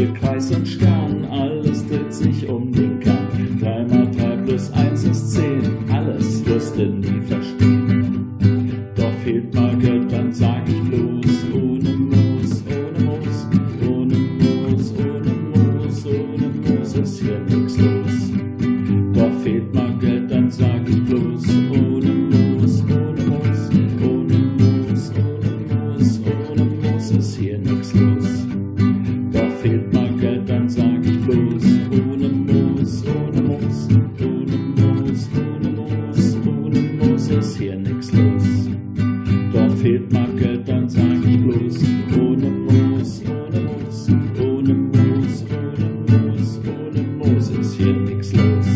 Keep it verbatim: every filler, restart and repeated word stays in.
Scheibe, Kreis und Stern, alles dreht sich um den Kern. Drei mal drei plus eins ist zehn, alles wirst du nie verstehen. Doch fehlt mal Geld, dann sag ich bloß, ohne Moos, ohne Moos, ohne Moos, ohne Moos, ohne Moos ist hier nix los. Doch fehlt mal Geld, dann sag ich bloß, ohne Moos, ohne Moos, ohne Moos, ohne Moos, ohne Moos ist hier nix los. Doch fehlt mal Geld, dann sag ich bloß, ohne Moos, ohne Moos, ohne Moos, ohne Moos, ohne Moos ist hier nix los. Doch fehlt mal Geld, dann sag ich bloß, ohne Moos, ohne Moos, ohne Moos, ohne Moos, ohne Moos ist hier nix los.